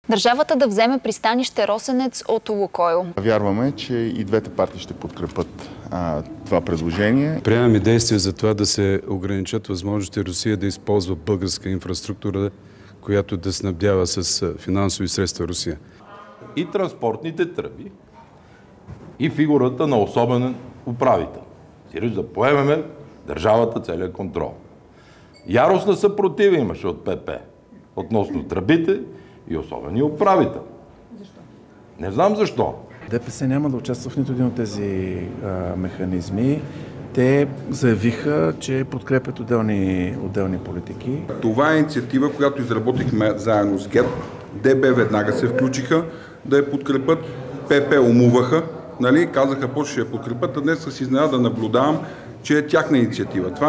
Държавата да вземе пристанище Росенец от Лукойл. Вярваме, че и двете партии ще подкрепят това предложение. Приемаме действия за това да се ограничат възможности Русия да използва българска инфраструктура, която да снабдява с финансови средства Русия. И транспортните тръби, и фигурата на особен управител. Сиреч да поемеме държавата целият контрол. Яростна съпротива имаше от ПП относно тръбите и особения управител. Защо? Не знам защо. ДПС няма да участва в нито един от тези механизми. Те заявиха, че подкрепят отделни политики. Това е инициатива, която изработихме заедно с ГЕРБ. ДБ веднага се включиха да я подкрепят. ПП умуваха, казаха по ще я подкрепят, а днес с изненада наблюдавам, че е тяхна инициатива.